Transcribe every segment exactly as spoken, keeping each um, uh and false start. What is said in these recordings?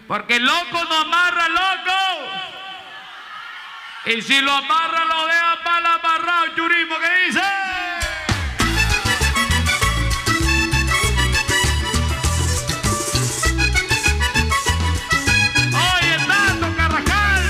Porque el loco no amarra, loco. Y si lo amarra, lo deja mal amarrado. Yurismo, ¿qué dice? Oye, Tato Carrascal.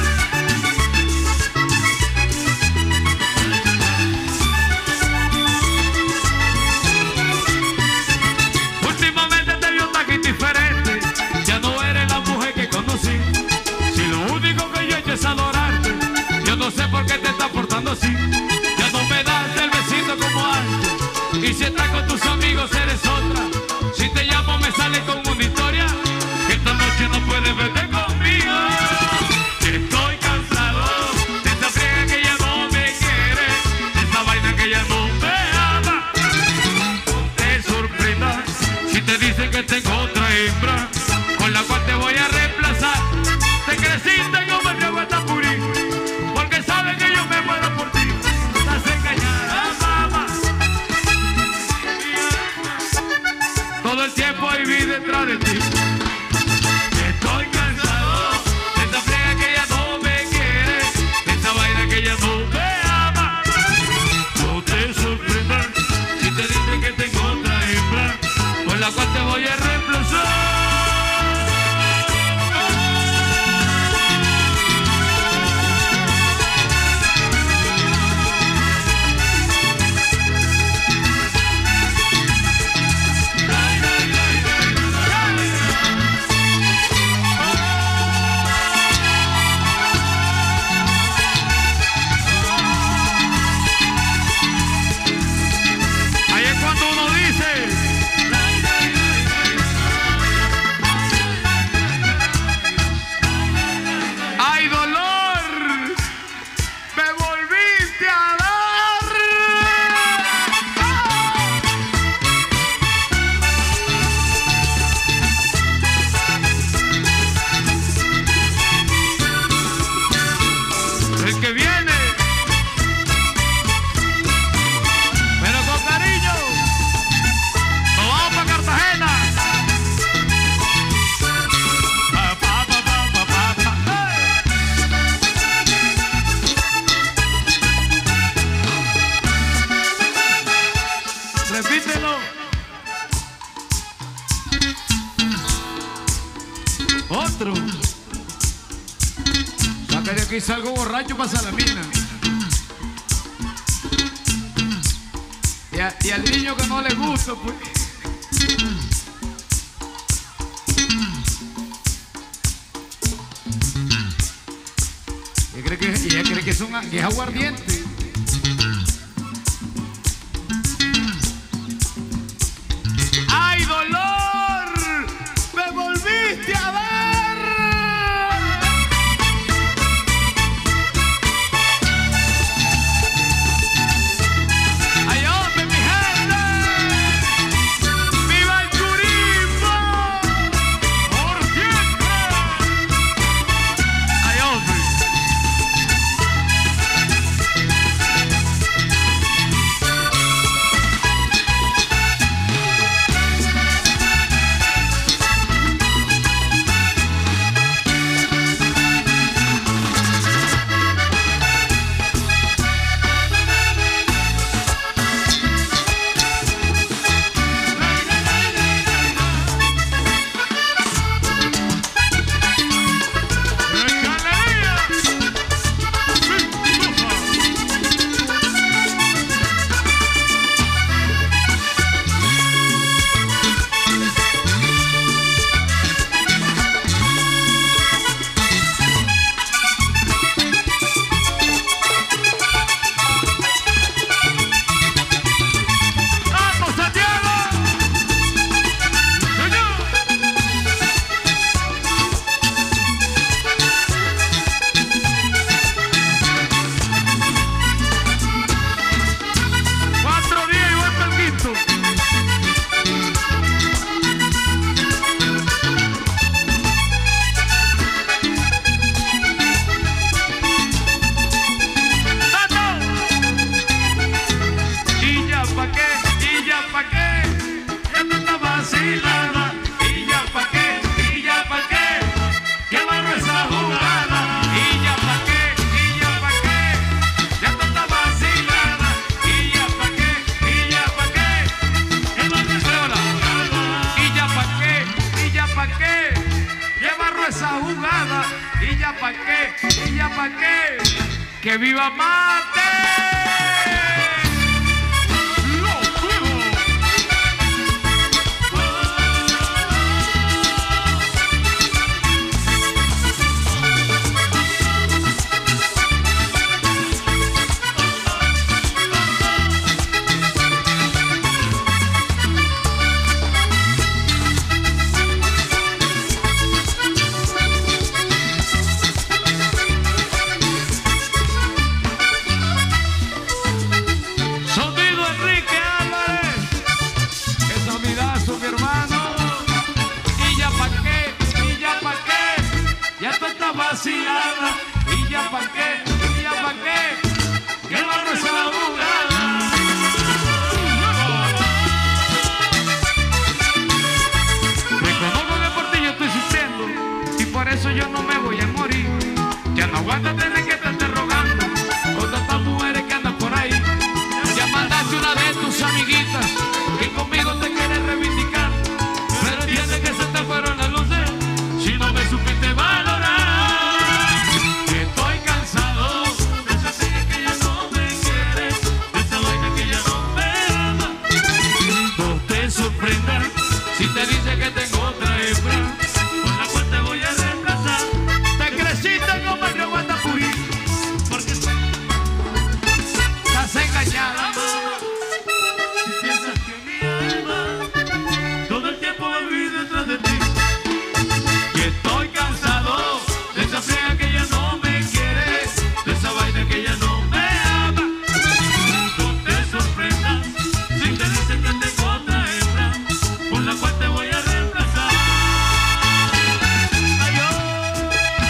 Últimamente te vio tan indiferente. Ya no eres la mujer que conocí. Si lo único que yo he hecho es adorarte, yo no sé por qué te estás portando así. Ya no me das el besito como antes. Y si estás con tus amigos eres otra. Si te llamo me sale con una historia que esta noche no puedes verte conmigo. Estoy cansado de esta friega que ya no me quiere, de esta vaina que ya no me ama. No te sorprendas si te dicen que tengo otra hembra con la cual te voy a reemplazar. Te creciste como el viejo Atapurí, porque sabes que yo me muero por ti. Estás engañada, mamá. Todo el tiempo viví detrás de ti. Estoy cansado de esta friega que ya no me quiere, de esta vaina que ya no me ama. No te sorprendas si te dicen que tengo otra hembra con la cual te voy a reemplazar. Repítelo. Otro. Saca de aquí, salgo borracho para Salamina. Y, a, y al niño que no le gusta, pues. Y cree que, y ella cree que es, un, que es aguardiente. ¡Ay, dolor! ¡Me volviste a ver! ¡Ay, hombre, mi gente! ¡Viva el turismo! ¡Por siempre! ¡Ay, hombre! jugada. Y ya pa' qué, y ya pa' qué. ¡Que viva Marte! Vacilada, y ya pa' qué, y ya pa' qué, que no es la jugada. Reconozco que por ti yo estoy sufriendo y por eso yo no me voy a morir. Ya no aguanta tener que estarte rogando con tantas mujeres que andan por ahí. Ya mandaste una de tus amiguitas que conmigo te quiere reivindicar, pero entiende que se te fueron las luces si no me supiste valorar. Si te dice que tengo otra hembra con la cual te voy a reemplazar, te creciste como el río Guatapurí, porque estás engañada. Si piensas que mi alma todo el tiempo va a vivir detrás de ti, que estoy cansado de esa friega que ya no me quiere, de esa vaina que ya no me ama. No te sorprendas si te dicen que tengo otra hembra con la cual te voy a reemplazar. Ay, oh.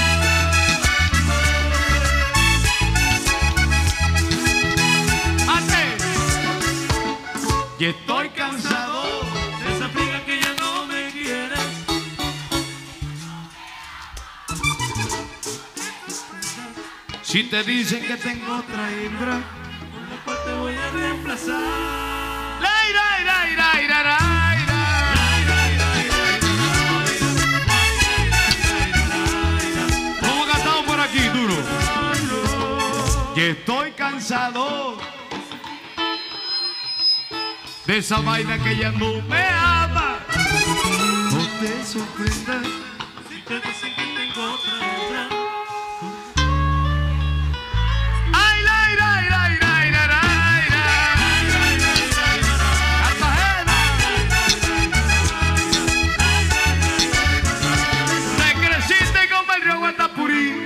Ate. Y estoy cansado de esa friega que ya no me quiere. Si te dicen que tengo otra hembra con la cual te voy a reemplazar. La ira, ira, ira, ira, ira. Aquí duro. Y estoy cansado de esa vaina que ya no me ama. No te sorprendas si te dicen que tengo otra hembra. Ay, la, ira, ira, ira, ira, ira. Te creciste como el río Guatapurí.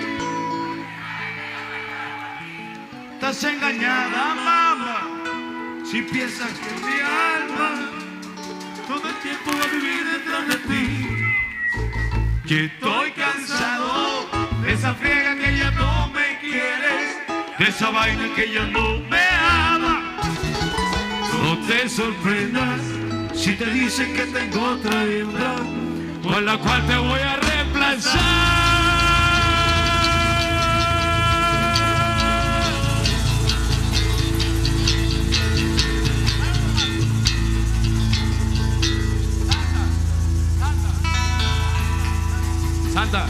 Estás engañada, mamá, si piensas que mi alma todo el tiempo va a vivir detrás de ti. Que estoy cansado de esa friega que ya no me quieres, de esa vaina que ya no me ama. No te sorprendas si te dicen que tengo otra hembra con la cual te voy a reemplazar. Santa.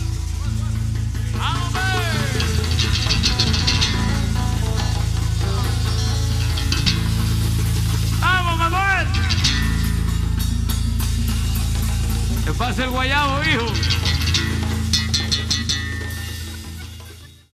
¡Vamos, Manuel! Que pase el guayabo, hijo.